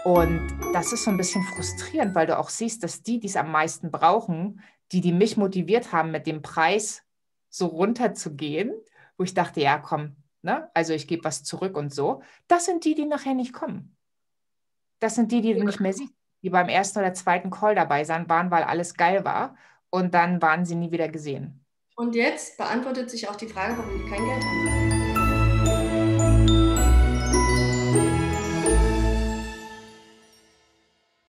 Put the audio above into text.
Und das ist so ein bisschen frustrierend, weil du auch siehst, dass die, die es am meisten brauchen, die mich motiviert haben, mit dem Preis so runterzugehen, wo ich dachte, ja, komm, ne? Also ich gebe was zurück und so. Das sind die, die nachher nicht kommen. Das sind die, die du nicht mehr siehst, die beim ersten oder zweiten Call dabei sein waren, weil alles geil war. Und dann waren sie nie wieder gesehen. Und jetzt beantwortet sich auch die Frage, warum die kein Geld haben.